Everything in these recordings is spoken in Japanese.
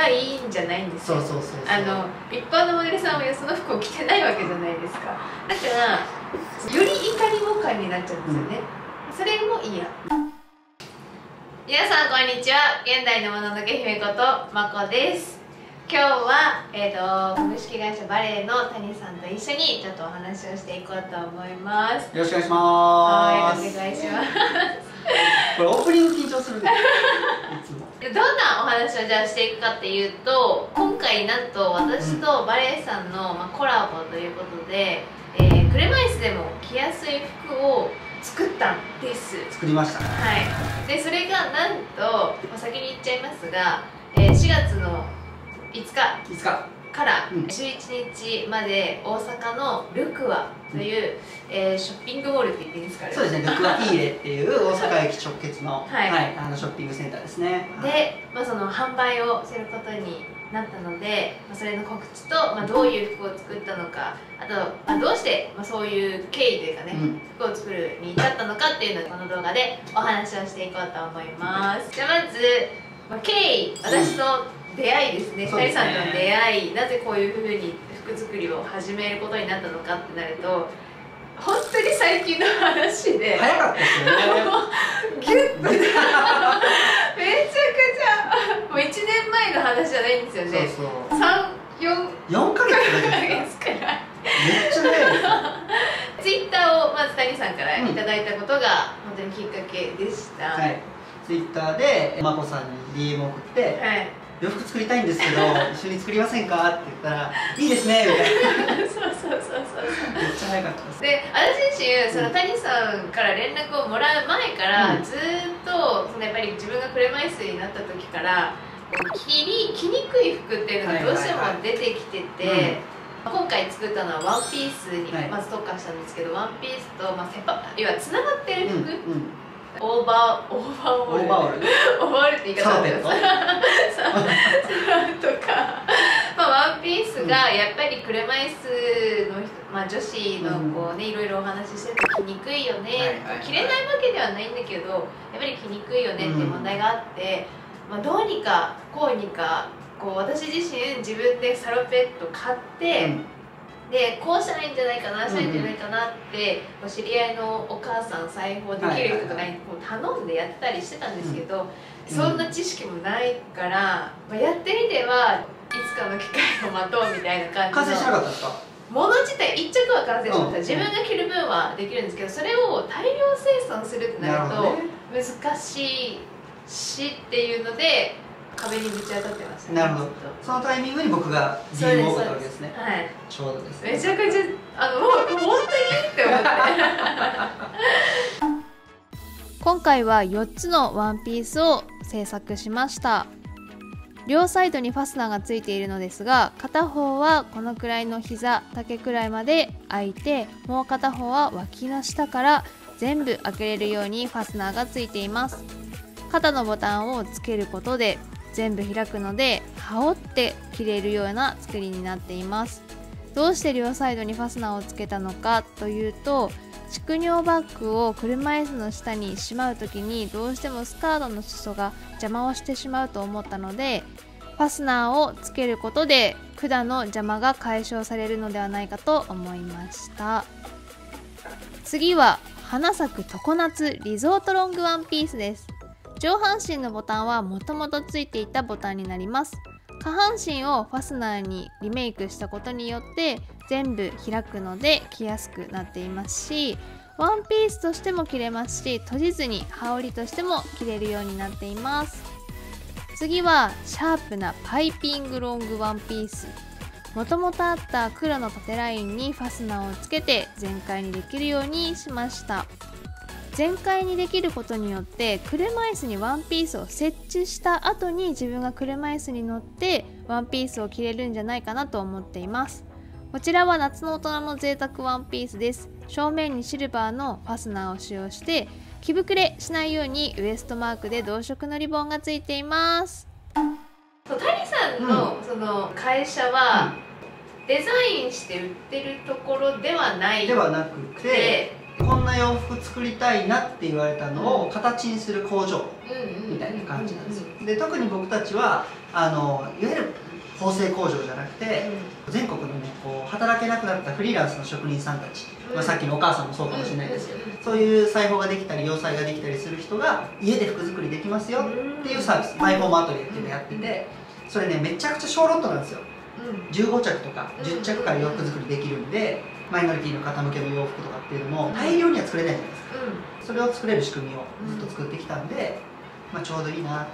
がいいんじゃないんですよ。一般のモデルさんはその服を着てないわけじゃないですか。だからより怒りも感になっちゃうんですよね、それも嫌。皆さんこんにちは。現代のもののけ姫ことまこです。今日は、株式会社バレーの谷さんと一緒にちょっとお話をしていこうと思います。 よろしくお願いします。 はい、お願いします。 これオープニング緊張するね。いつも。 どんなお話をじゃあしていくかっていうと、今回なんと私とバレーさんの、コラボということで、車椅子でも着やすい服を作ったんです。 作りました。 はい。でそれがなんと、先に言っちゃいますが、4月の5日から11日まで大阪のルクアという、ショッピングモールって言っていいんですかね。 そうですね、ルクアイーレっていう大阪駅直結の、ショッピングセンターですね。 で、その販売をすることになったので、それの告知と、どういう服を作ったのか、あと、どうして、そういう経緯というかね、服を作るに至ったのかっていうのをこの動画でお話をしていこうと思います。じゃあまず、経緯、私と出会いですね、谷さんとの出会い、なぜこういうふうに服作りを始めることになったのかってなると、本当に最近の話で早かったですよね。 ギュッとめちゃくちゃもう1年前の話じゃないんですよね。4ヶ月くらいめっちゃ早いです。 ツイッターをまず谷さんからいただいたことが本当にきっかけでした。 ツイッターでまこさんに DM 送って、洋服作りたいんですけど一緒に作りませんかって言ったらいいですねみたいな。めっちゃ早かったです。 で、私自身その谷さんから連絡をもらう前からずっとやっぱり自分が車椅子になった時から着にくい服っていうのがどうしても出てきてて、今回作ったのはワンピースにまず特化したんですけど、ワンピースと要はつながってる服、オーバーオールって言い方なんですとか、ワンピースがやっぱり車椅子の人、女子のこうね、いろいろお話ししてると着にくいよね、着れないわけではないんだけどやっぱり着にくいよねっていう問題があって、どうにかこうにかこう私自身自分でサロペット買って、でこうしたらいいんじゃないかな、したらいいんじゃないかなって知り合いのお母さん、裁縫できる人とかに頼んでやったりしてたんですけど、そんな知識もないから、やってみてはいつかの機会を待とうみたいな感じの。 完成しなかったですか？ 物自体1着は完成しました。自分が着る分はできるんですけど、それを大量生産するってなると難しいしっていうので壁にぶち当たってました。 なるほど。そのタイミングに僕が DM を送ったわけですね。 はい。 ちょうどですね。 めちゃくちゃもう本当にって思って。今回は4つのワンピースを制作しました。両サイドにファスナーがついているのですが、片方はこのくらいの膝丈くらいまで開いて、もう片方は脇の下から全部開けれるようにファスナーがついています。肩のボタンをつけることで全部開くので、羽織って着れるような作りになっています。どうして両サイドにファスナーをつけたのかというと、蓄尿バッグを車椅子の下にしまうときにどうしてもスカートの裾が邪魔をしてしまうと思ったので、ファスナーをつけることで管の邪魔が解消されるのではないかと思いました。次は花咲く常夏リゾートロングワンピースです。上半身のボタンはもともとついていたボタンになります。下半身をファスナーにリメイクしたことによって全部開くので着やすくなっていますし、ワンピースとしても着れますし、閉じずに羽織としても着れるようになっています。次はシャープなパイピングロングワンピース。もともとあった黒の縦ラインにファスナーをつけて全開にできるようにしました。全開にできることによって車椅子にワンピースを設置した後に自分が車椅子に乗ってワンピースを着れるんじゃないかなと思っています。こちらは夏の大人の贅沢ワンピースです。正面にシルバーのファスナーを使用して着膨れしないようにウエストマークで同色のリボンがついています。谷さんのその会社はデザインして売ってるところではないではなくて、 こんな洋服作りたいなって言われたのを形にする工場みたいな感じなんですよ。で特に僕たちはいわゆる縫製工場じゃなくて、全国のねこう働けなくなったフリーランスの職人さんたち、さっきのお母さんもそうかもしれないですけど、そういう裁縫ができたり洋裁ができたりする人が家で服作りできますよっていうサービス、マイホームアトリエっていうのやってて、それねめちゃくちゃ小ロットなんですよ。15着とか10着から洋服作りできるんで、マイノリティの方向けの洋服とかっていうのも大量には作れないじゃないですか。それを作れる仕組みをずっと作ってきたんで、ちょうどいいなと思って、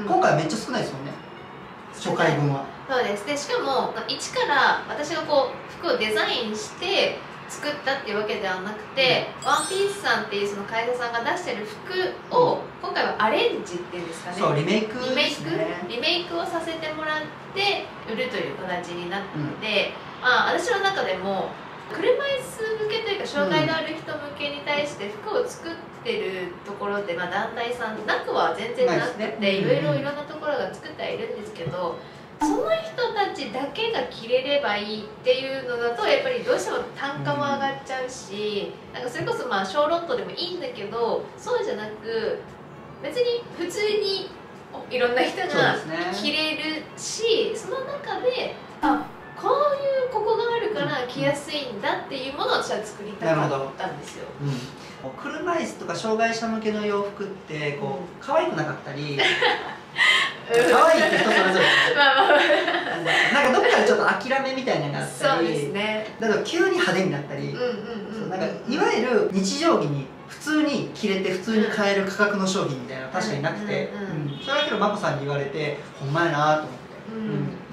今回はめっちゃ少ないですもんね、初回分は。 そうです。でしかも一から私がこう服をデザインして作ったっていうわけではなくて、ワンピースさんっていうその会社さんが出してる服を今回はアレンジっていうんですかね、 そうリメイクですね。 リメイクをさせてもらって売るという形になったので、私の中でも車椅子向けというか障害がある人向けに対して服を作ってるところって、団体さんなくは全然なくて、いろんなところが作ってはいるんですけど、その人たちだけが着れればいいっていうのだとやっぱりどうしても単価も上がっちゃうし、なんかそれこそ小ロットでもいいんだけど、そうじゃなく別に普通にいろんな人が着れるし、その中でこういうここがあるから着やすいんだっていうものを私は作りたかったんですよ。 車椅子とか障害者向けの洋服ってこう可愛くなかったり可愛いって人それぞれなんかどっかでちょっと諦めみたいなのがあったり、そうですね、だから急に派手になったり、なんかいわゆる日常着に普通に着れて普通に買える価格の商品みたいなのは確かになくて、それだけど眞子さんに言われてほんまやなと思って、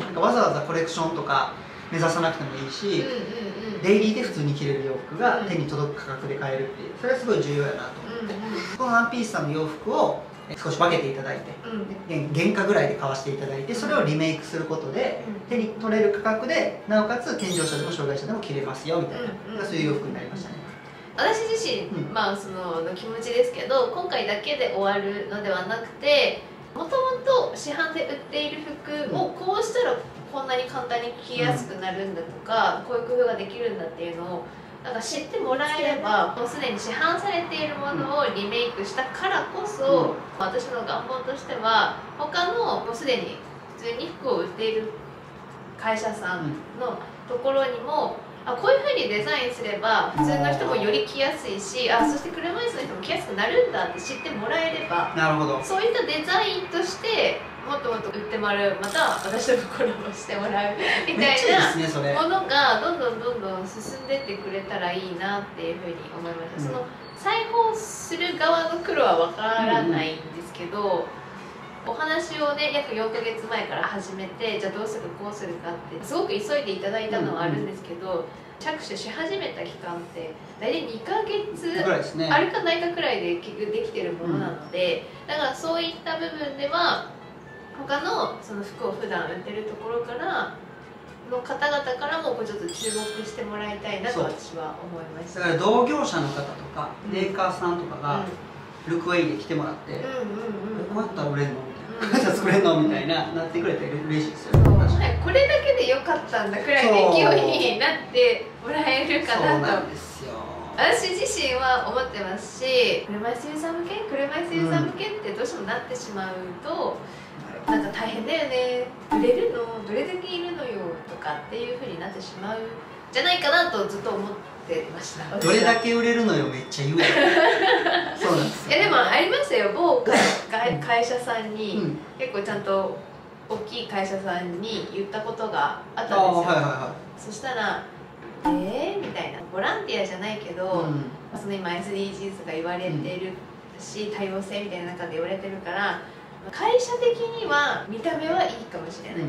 なんかわざわざコレクションとか目指さなくてもいいし、デイリーで普通に着れる洋服が手に届く価格で買えるっていう、それはすごい重要やなと思って、このワンピースさんの洋服を少し分けていただいて、原価ぐらいで買わせていただいて、それをリメイクすることで手に取れる価格でなおかつ健常者でも障害者でも着れますよみたいな、そういう洋服になりましたね。 私自身、その気持ちですけど、今回だけで終わるのではなくて、もともと市販で売っている服をこうしたらこんなに簡単に着やすくなるんだとか、こういう工夫ができるんだっていうのをなんか知ってもらえれば、もうすでに市販されているものをリメイクしたからこそ、私の願望としては他のもうすでに普通に服を売っている会社さんのところにも、こういうふうにデザインすれば普通の人もより着やすいし、そして車椅子の人も着やすくなるんだって知ってもらえれば、 なるほど、 そういったデザインとしてもっともっと売ってもらう、また私とコラボしてもらうみたいなものがどんどん進んでってくれたらいいなっていうふうに思いました。その裁縫する側の苦労はわからないんですけど、お話をね約4ヶ月前から始めて、じゃあどうするこうするかってすごく急いでいただいたのはあるんですけど、着手し始めた期間って大体2ヶ月あるかないかくらいで結局できてるものなので、だからそういった部分では他のその服を普段売ってるところからの方々からもちょっと注目してもらいたいなと私は思いました。 だから同業者の方とかメーカーさんとかがルクウェイで来てもらって「こうやったら売れんの?」みたいな「こうやったら作れんの?」みたいななってくれて嬉しいですよね。 これだけでよかったんだくらいの勢いになってもらえるかなと。そうなんですよ。私自身は思ってますし、車椅子ユーザー向けってどうしてもなってしまうと、なんか大変だよね、売れるのどれだけいるのよとかっていうふうになってしまうじゃないかなとずっと思ってました。 どれだけ売れるのよめっちゃ言うやんそうなんですよ。 でもありましたよ、某会社さんに、結構ちゃんと大きい会社さんに言ったことがあったんですよ。そしたらみたいな、ボランティアじゃないけど、その今 SDGs が言われてるし、多様性みたいな中で言われてるから、会社的には見た目はいいかもしれない、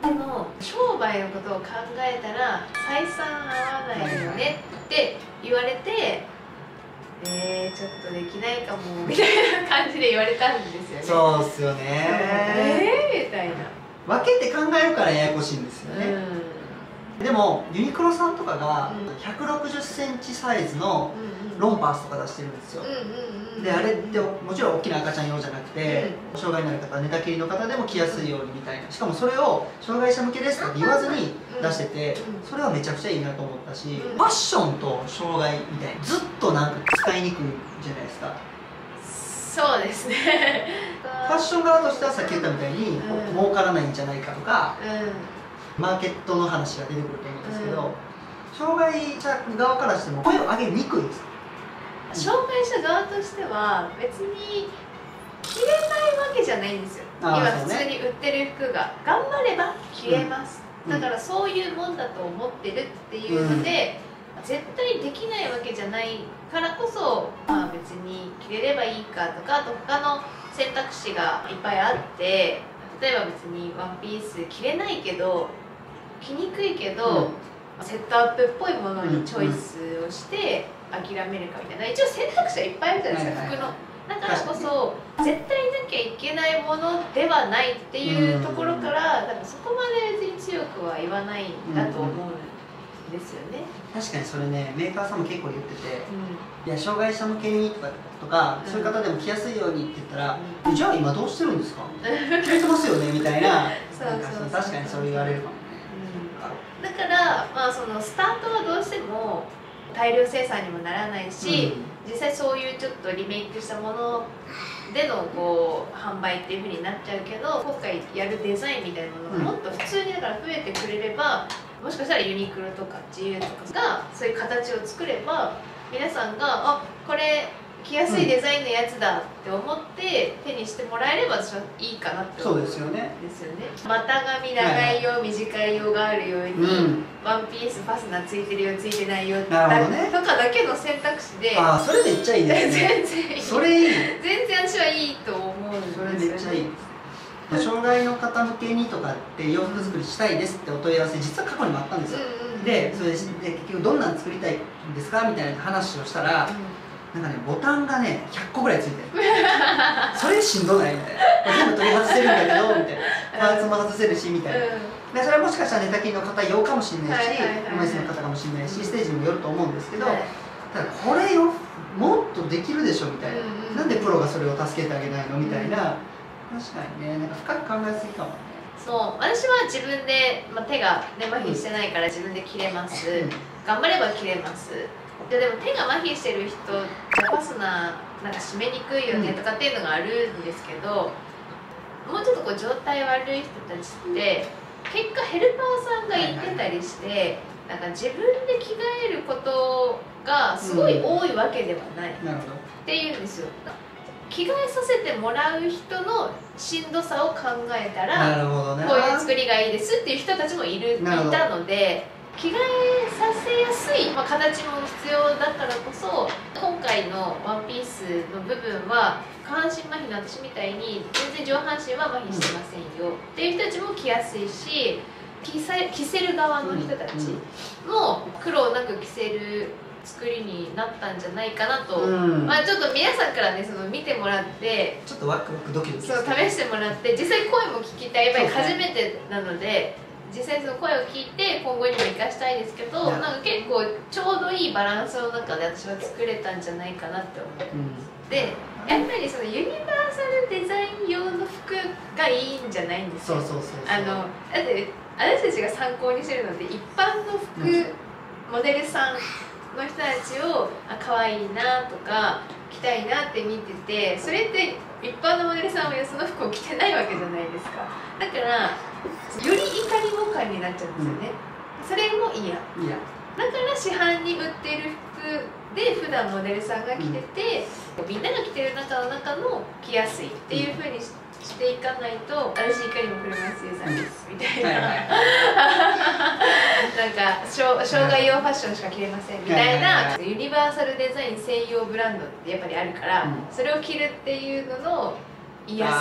でも商売のことを考えたら採算合わないよねって言われて、ちょっとできないかもみたいな感じで言われたんですよね。 そうっすよね。 みたいな。 分けて考えるからややこしいんですよね。 でもユニクロさんとかが160センチサイズのロンパースとか出してるんですよ。であれってもちろん大きな赤ちゃん用じゃなくて、障害のある方、寝たきりの方でも着やすいようにみたいな、しかもそれを障害者向けですと言わずに出してて、それはめちゃくちゃいいなと思ったし、ファッションと障害みたいな、ずっとなんか使いにくいじゃないですか。 そうですねファッション側としてはさっき言ったみたいに、儲からないんじゃないかとか、マーケットの話が出てくると思うんですけど、障害者側からしても声を上げにくいです。 障害者側としては別に着れないわけじゃないんですよ。今普通に売ってる服が頑張れば着れます、だからそういうもんだと思ってるっていうので、絶対できないわけじゃないからこそ、まあ、別に着れればいいかとか、あと他の選択肢がいっぱいあって、例えば別にワンピース着れないけど着にくいけど、セットアップっぽいものにチョイスをして諦めるかみたいな、一応選択肢はいっぱいあるじゃないですか、服の。だからこそ絶対なきゃいけないものではないっていうところから、多分そこまで別に強くは言わないんだと思うんですよね。 確かにそれね、メーカーさんも結構言ってて、いや障害者向けにとか、そういう方でも着やすいようにって言ったら、じゃあ今どうしてるんですか着れてますよねみたいな、確かにそう言われるかもね。 だから、まあ、そのスタートはどうしても大量生産にもならないし、実際そういうちょっとリメイクしたものでのこう販売っていうふうになっちゃうけど、今回やるデザインみたいなものがもっと普通にだから増えてくれれば、もしかしたらユニクロとか GU とかがそういう形を作れば、皆さんがあこれ着やすいデザインのやつだって思って手にしてもらえれば私はいいかなって思うんですよね。股上長いよ、短いよがあるように、ワンピースファスナーついてるよついてないよとかだけの選択肢で、 ああそれめっちゃいいですね。 全然いい、 それいい、 全然私はいいと思うんですよね。 それめっちゃいいです。障害の方向けにとかって洋服作りしたいですってお問い合わせ実は過去にもあったんですよ。でそれで結局どんなん作りたいんですかみたいな話をしたら、なんかねボタンがね100個ぐらいついてるそれしんどないみたいな、全部取り外せるんだけどみたいな、パーツも外せるしみたいな、でそれはもしかしたら寝たきりの方用かもしれないし、車椅子の方かもしれないし、ステージにもよると思うんですけど、ただこれよもっとできるでしょみたいな、なんでプロがそれを助けてあげないのみたいな、確かにね、なんか深く考えすぎかもね。 そう、私は自分で、手が、麻痺してないから自分で切れます、頑張れば切れます。でも手が麻痺してる人、ファスナーなんか締めにくいよねとかっていうのがあるんですけど、もうちょっとこう状態悪い人たちって結果ヘルパーさんがいてたりして、なんか自分で着替えることがすごい多いわけではないっていうんですよ。着替えさせてもらう人のしんどさを考えたら、こういう作りがいいですっていう人たちもいたので、着替えさせやすい、形も必要だからこそ、今回のワンピースの部分は下半身麻痺の私みたいに全然上半身は麻痺してませんよっていう人たちも着やすいし、着せる側の人たちも苦労なく着せる作りになったんじゃないかなと、ちょっと皆さんからね、その見てもらってちょっとワクワクドキドキそう試してもらって、実際声も聞きたい、やっぱり初めてなので、実際その声を聞いて今後にも生かしたいですけど、なんか結構ちょうどいいバランスの中で私は作れたんじゃないかなって思って、でやっぱりそのユニバーサルデザイン用の服がいいんじゃないんですよ。だって私たちが参考にしてるので、一般の服、モデルさんの人たちを可愛いなとか着たいなって見てて、それって一般のモデルさんはその服を着てないわけじゃないですか。だからより怒りも感になっちゃうんですよね、それも嫌だから市販に売ってる服で普段モデルさんが着てて、みんなが着てる中の着やすいっていうふうにしていかないと、私いかにも車椅子ユーザーですみたいななんか障害用ファッションしか着れませんみたいな、ユニバーサルデザイン専用ブランドってやっぱりあるから、それを着るっていうのの嫌さ。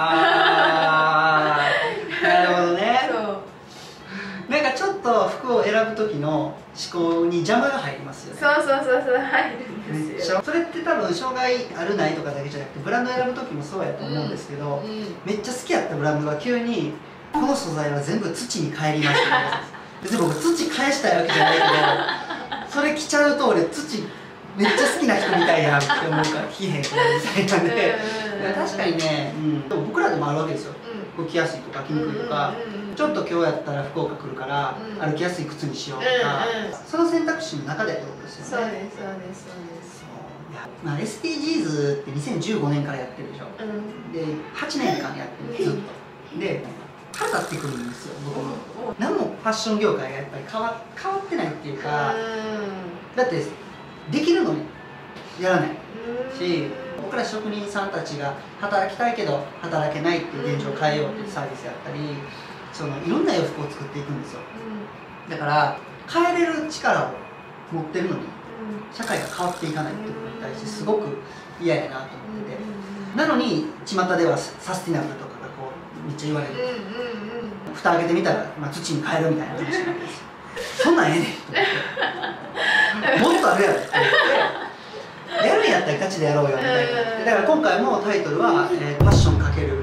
なるほどね。なんかちょっと服を選ぶ時の思考に邪魔が入りますよね。 そう入るんですよ。 それって多分障害あるないとかだけじゃなくて、ブランド選ぶ時もそうやと思うんですけど、めっちゃ好きやったブランドが急にこの素材は全部土に帰りますって別に僕土返したいわけじゃないけどそれ着ちゃうと俺土めっちゃ好きな人みたいやって思うから着へんからみたいなんで確かにね、でも僕らでもあるわけですよ、動きやすいとか着にくいとか、ちょっと今日やったら福岡来るから歩きやすい靴にしようとか、その選択肢の中でってことですよね。 そうですそうですそうです。 まあ、SDGs って2015年からやってるでしょ、で8年間やってるずっとで腹立ってくるんですよ僕も。何もファッション業界がやっぱり変わってないっていうか、だってできるのにやらないし、僕ら職人さんたちが働きたいけど働けないっていう現状を変えようっていうサービスやったり、いろんな洋服を作っていくんですよ。だから変えれる力を持ってるのに社会が変わっていかないっていうことに対してすごく嫌やなと思ってて、なのに巷ではサスティナブルとかがこうめっちゃ言われる。蓋開けてみたら、まあ、土に変えるみたいな話なんですよ。そんなんええねんと思ってもっとあるやろって言ってやるんやったらガチでやろうよみたいな。だから今回もタイトルは、ファッション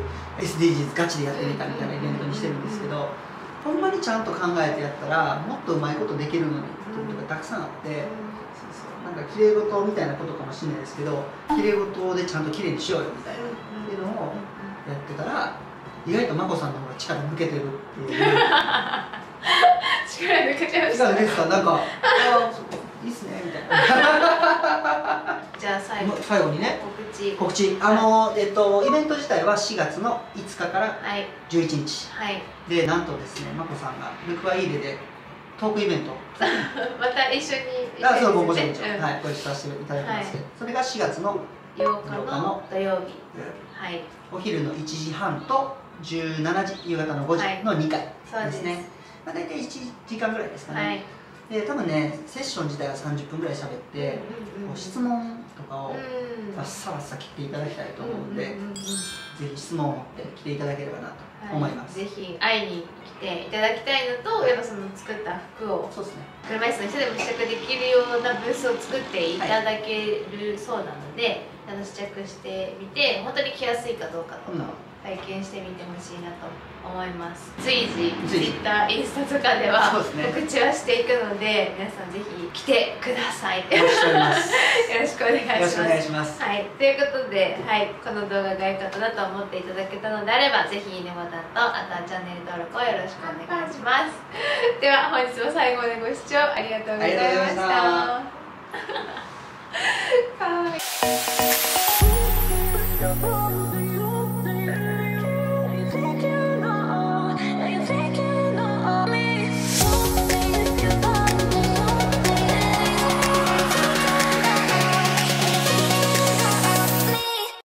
×SDGs ガチでやってみたみたいなイベントにしてるんですけど、ほんまにちゃんと考えてやったらもっとうまいことできるのにっていうことがたくさんあって、なんか綺麗事みたいなことかもしれないですけど、綺麗事でちゃんと綺麗にしようよみたいなっていうのをやってたら、意外と眞子さんの方が力抜けてるっていう。 力抜けちゃいました。 力抜けてた、なんかいいっすねみたいな。じゃあ最後にね、告知。イベント自体は4月の5日から11日、でなんとですね、眞子さんがルクアイーレでトークイベントまた一緒にそう、もちろんご一緒させていただきますけど、それが4月の 8日の土曜日、 お昼の1時半と17時、夕方の5時の2回ですね。大体1時間ぐらいですかね。で多分ね、セッション自体は30分ぐらい喋って、質問とかをバッサバッサ切っていただきたいと思うので、ぜひ質問を持って来ていただければなと思います。 ぜひ会いに来ていただきたいのと、やっぱその作った服を車椅子の人でも試着できるようなブースを作っていただけるそうなので、試着してみて本当に着やすいかどうかとか体験してみてほしいなと思います。随時 Twitter、インスタとかでは告知はしていくので、皆さんぜひ来てください。よろしくお願いします。はい、ということで、この動画が良かったなと思っていただけたのであれば、ぜひいいねボタンと、あとはチャンネル登録をよろしくお願いします。では本日も最後までご視聴ありがとうございました。はい。